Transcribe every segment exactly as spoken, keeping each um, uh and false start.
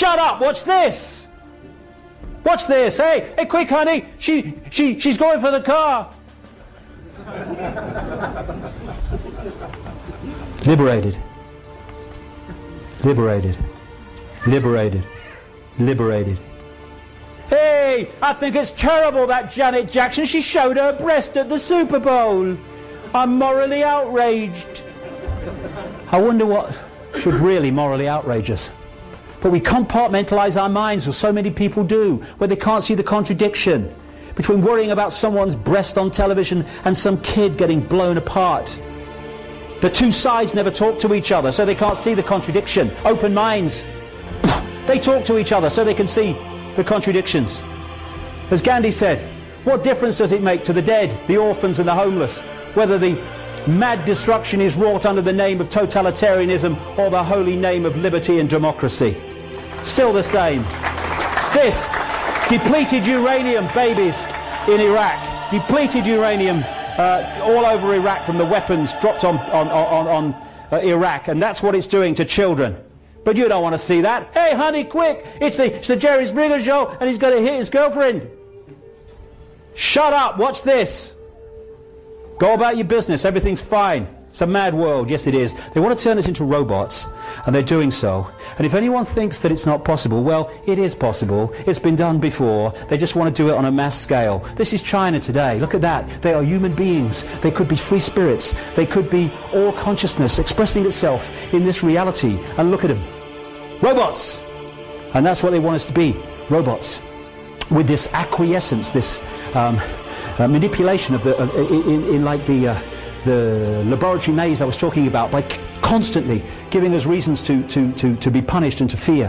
Shut up, watch this. Watch this. Hey, hey, quick, honey. She, she, she's going for the car. Liberated. Liberated. Liberated. Liberated. Hey, I think it's terrible that Janet Jackson, she showed her breast at the Super Bowl. I'm morally outraged. I wonder what should really morally outrage us. But we compartmentalize our minds, as so many people do, where they can't see the contradiction between worrying about someone's breast on television and some kid getting blown apart. The two sides never talk to each other, so they can't see the contradiction. Open minds. They talk to each other so they can see the contradictions. As Gandhi said, what difference does it make to the dead, the orphans and the homeless, whether the mad destruction is wrought under the name of totalitarianism or the holy name of liberty and democracy? Still the same. This depleted uranium babies in Iraq, depleted uranium uh, all over Iraq from the weapons dropped on, on, on, on uh, Iraq, and that's what it's doing to children. But you don't want to see that. Hey, honey, quick! It's the, it's the Jerry Springer show, and he's going to hit his girlfriend. Shut up! Watch this. Go about your business. Everything's fine. It's a mad world. Yes, it is. They want to turn us into robots, and they're doing so. And if anyone thinks that it's not possible, well, it is possible. It's been done before. They just want to do it on a mass scale. This is China today. Look at that. They are human beings. They could be free spirits. They could be all consciousness expressing itself in this reality. And look at them. Robots! And that's what they want us to be. Robots. With this acquiescence, this um, uh, manipulation of the, uh, in, in like the... Uh, the laboratory maze I was talking about, by constantly giving us reasons to, to, to, to be punished and to fear.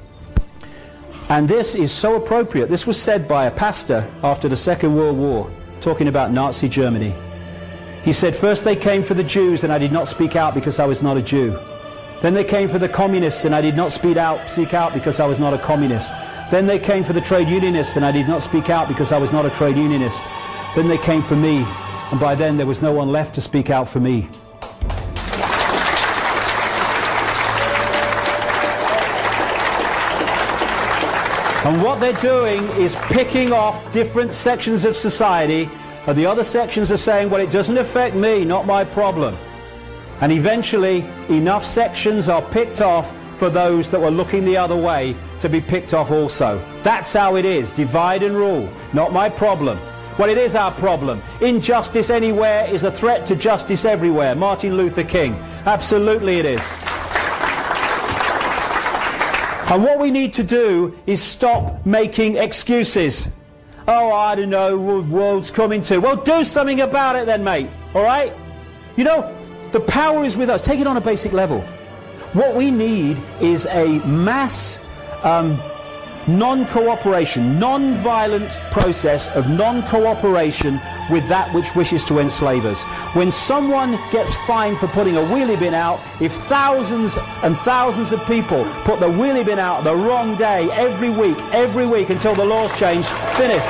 And this is so appropriate. This was said by a pastor after the Second World War, talking about Nazi Germany. He said, first they came for the Jews and I did not speak out because I was not a Jew. Then they came for the communists and I did not speak out, speak out because I was not a communist. Then they came for the trade unionists and I did not speak out because I was not a trade unionist. Then they came for me. And by then there was no one left to speak out for me. And what they're doing is picking off different sections of society, and the other sections are saying, well, it doesn't affect me, not my problem. And eventually enough sections are picked off for those that were looking the other way to be picked off also. That's how it is. Divide and rule. Not my problem. Well, it is our problem. Injustice anywhere is a threat to justice everywhere. Martin Luther King. Absolutely it is. And what we need to do is stop making excuses. Oh, I don't know, the world's coming to. Well, do something about it then, mate. All right? You know, the power is with us. Take it on a basic level. What we need is a mass um, non-cooperation, non-violent process of non-cooperation with that which wishes to enslave us. When someone gets fined for putting a wheelie bin out, if thousands and thousands of people put the wheelie bin out the wrong day every week, every week until the laws change, finished.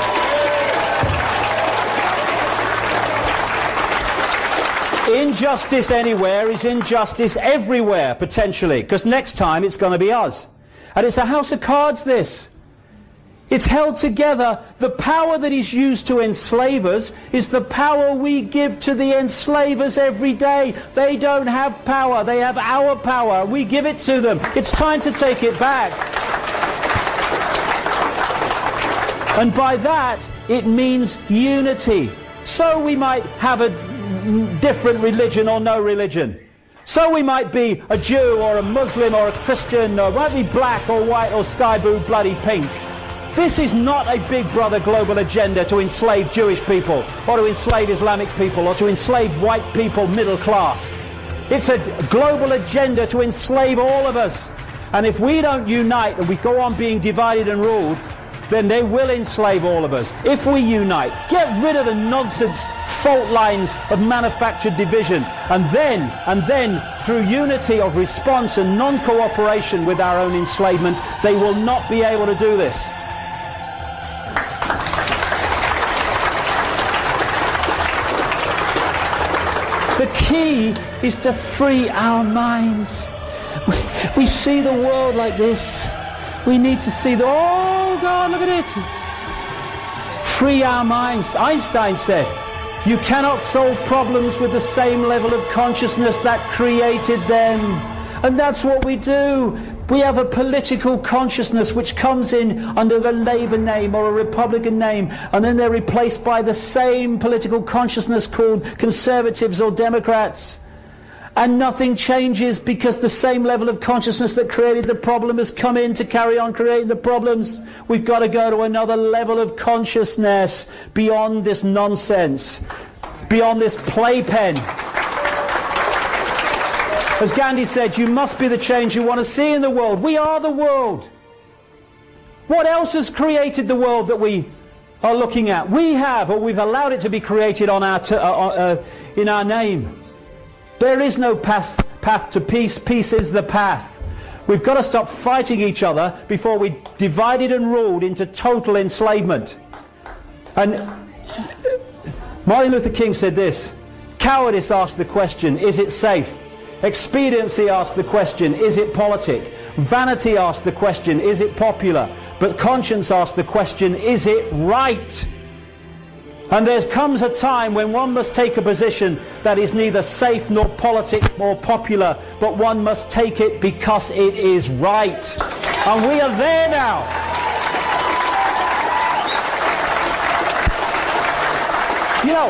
Injustice anywhere is injustice everywhere, potentially, because next time it's going to be us. And it's a house of cards, this. It's held together. The power that is used to enslave us is the power we give to the enslavers every day. They don't have power. They have our power. We give it to them. It's time to take it back. And by that, it means unity. So we might have a different religion or no religion. So we might be a Jew or a Muslim or a Christian, or might be black or white or sky blue, bloody pink. This is not a big brother global agenda to enslave Jewish people or to enslave Islamic people or to enslave white people middle class. It's a global agenda to enslave all of us. And if we don't unite and we go on being divided and ruled, then they will enslave all of us. If we unite, get rid of the nonsense fault lines of manufactured division, and then, and then, through unity of response and non-cooperation with our own enslavement, they will not be able to do this. The key is to free our minds. We, we see the world like this. We need to see the, oh God, look at it. Free our minds. Einstein said, you cannot solve problems with the same level of consciousness that created them. And that's what we do. We have a political consciousness which comes in under the Labour name or a Republican name, and then they're replaced by the same political consciousness called Conservatives or Democrats. And nothing changes because the same level of consciousness that created the problem has come in to carry on creating the problems. We've got to go to another level of consciousness beyond this nonsense, beyond this playpen. As Gandhi said, you must be the change you want to see in the world. We are the world. What else has created the world that we are looking at? We have, or we've allowed it to be created on our t uh, uh, in our name. There is no path, path to peace. Peace is the path. We've got to stop fighting each other before we divided and ruled into total enslavement. And Martin Luther King said this, cowardice asked the question, is it safe? Expediency asked the question, is it politic? Vanity asked the question, is it popular? But conscience asked the question, is it right? And there comes a time when one must take a position that is neither safe nor politic nor popular, but one must take it because it is right. And we are there now. You know,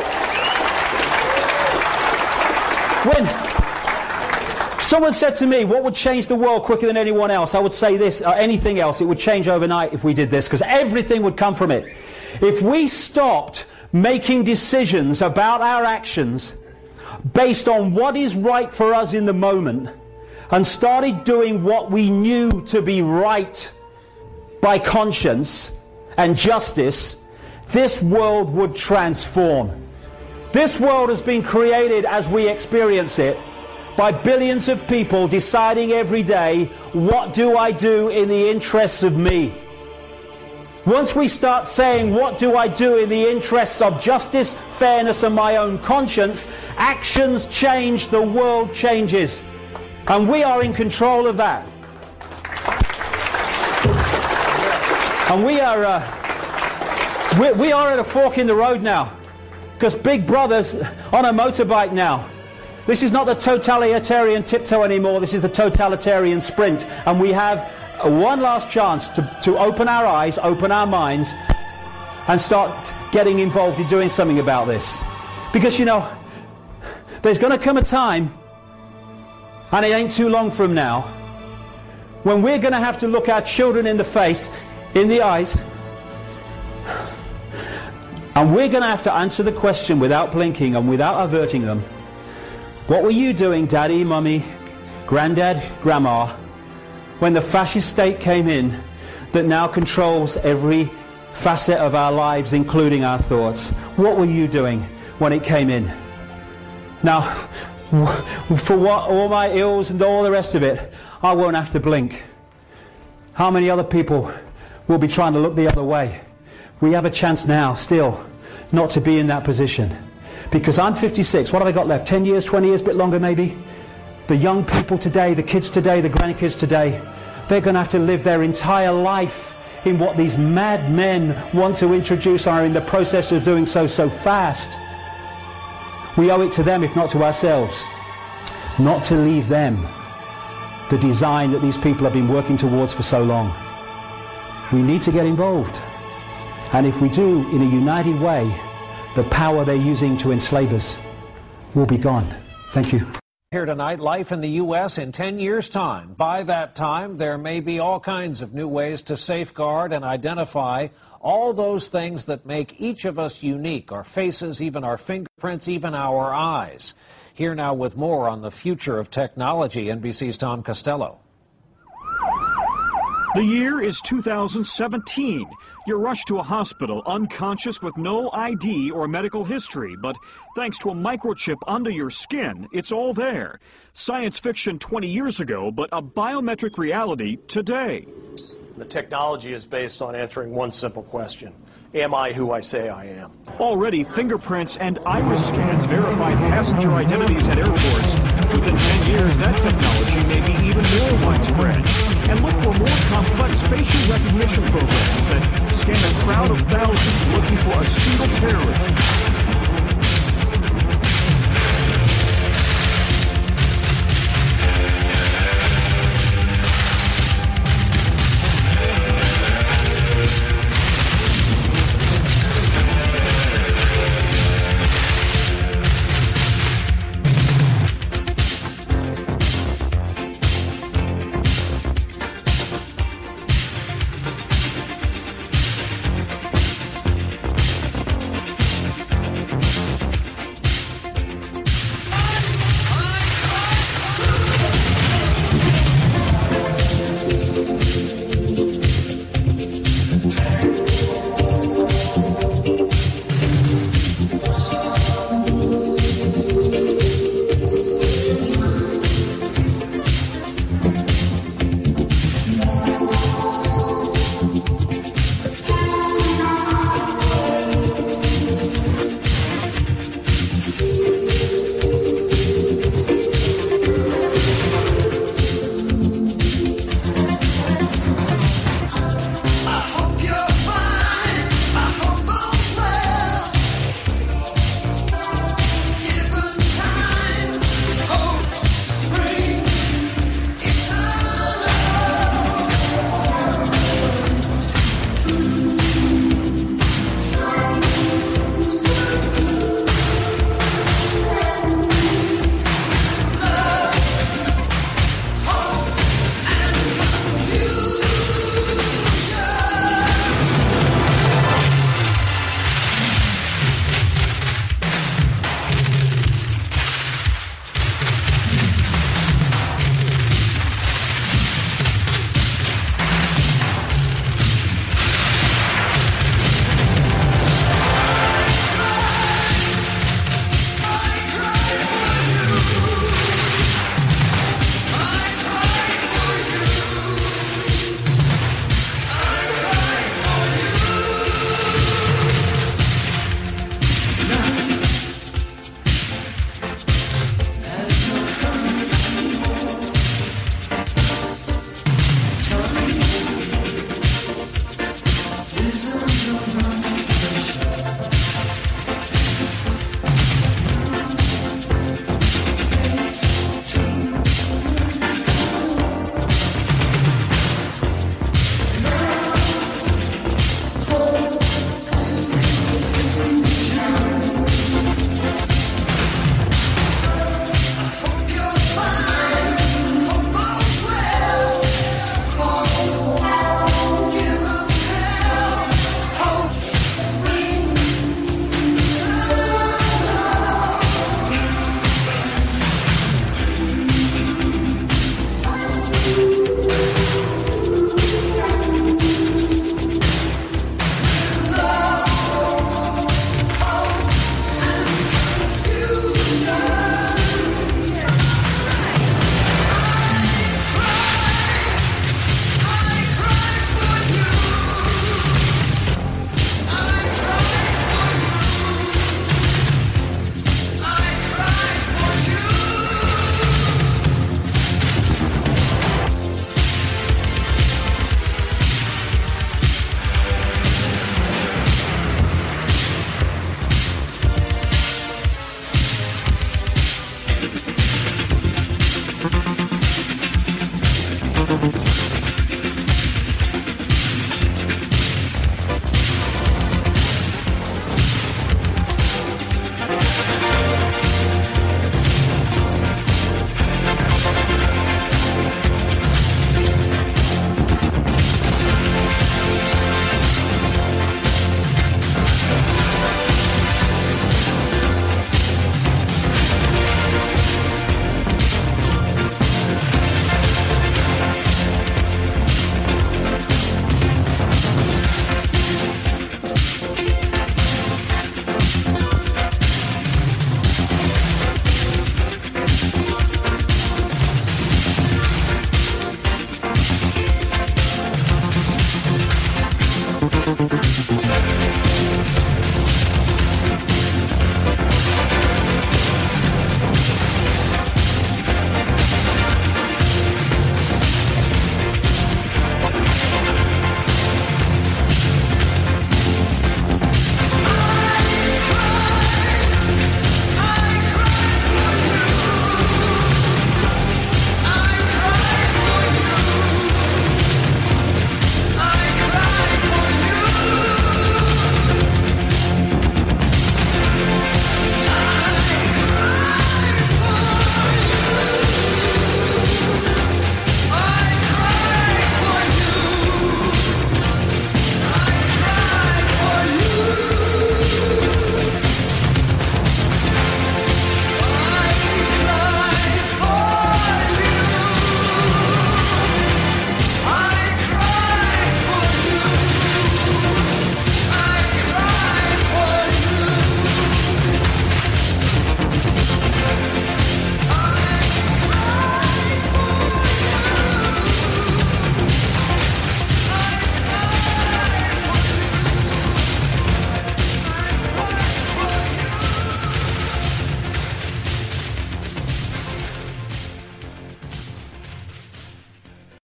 when someone said to me, what would change the world quicker than anyone else? I would say this, or anything else, it would change overnight if we did this, because everything would come from it. If we stopped making decisions about our actions based on what is right for us in the moment and started doing what we knew to be right by conscience and justice, this world would transform. This world has been created as we experience it by billions of people deciding every day, what do I do in the interests of me? Once we start saying, what do I do in the interests of justice, fairness and my own conscience, actions change, the world changes. And we are in control of that. And we are, uh, we, we are at a fork in the road now. Because Big Brother's on a motorbike now. This is not the totalitarian tiptoe anymore, this is the totalitarian sprint. And we have one last chance to, to open our eyes, open our minds, and start getting involved in doing something about this. Because, you know, there's going to come a time, and it ain't too long from now, when we're going to have to look our children in the face, in the eyes, and we're going to have to answer the question without blinking and without averting them. What were you doing, Daddy, Mummy, Granddad, Grandma, when the fascist state came in that now controls every facet of our lives, including our thoughts? What were you doing when it came in? Now, for what, all my ills and all the rest of it, I won't have to blink. How many other people will be trying to look the other way? We have a chance now, still, not to be in that position. Because I'm fifty-six, what have I got left? ten years, twenty years, a bit longer maybe? The young people today, the kids today, the grandkids today, they're going to have to live their entire life in what these mad men want to introduce, are in the process of doing so so fast. We owe it to them, if not to ourselves, not to leave them the design that these people have been working towards for so long. We need to get involved. And if we do in a united way, the power they're using to enslave us will be gone. Thank you. Here tonight, life in the U S in ten years' time. By that time, there may be all kinds of new ways to safeguard and identify all those things that make each of us unique, our faces, even our fingerprints, even our eyes. Here now with more on the future of technology, N B C's Tom Costello. The year is two thousand seventeen. You're rushed to a hospital unconscious with no I D or medical history, but thanks to a microchip under your skin, it's all there. Science fiction twenty years ago, but a biometric reality today. The technology is based on answering one simple question. Am I who I say I am? Already, fingerprints and iris scans verify passenger identities at airports. Within ten years, that technology may be even more widespread. And look for more complex facial recognition programs that scan a crowd of thousands looking for a single terrorist.